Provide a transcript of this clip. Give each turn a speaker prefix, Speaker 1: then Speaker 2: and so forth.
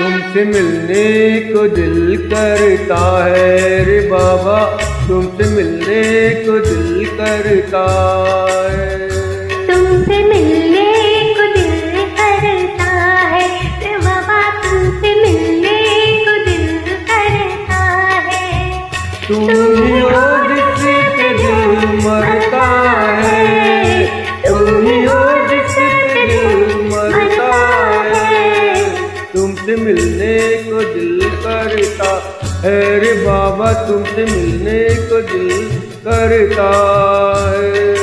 Speaker 1: तुमसे मिलने को दिल करता है रे बाबा, तुमसे मिलने को दिल करता है।
Speaker 2: तुमसे मिलने को दिल करता है रे बाबा, तुमसे मिलने को दिल करता है।
Speaker 1: तुम ही हो जिससे दिल मरता है, तुम ही हो जिससे दिल मरता है। तुमसे मिलने को दिल करता है रे बाबा, तुमसे मिलने को दिल करता है।